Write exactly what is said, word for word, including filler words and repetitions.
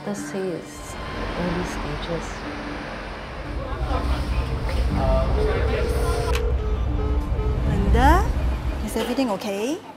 doctors say it's early stages. Linda, is everything okay?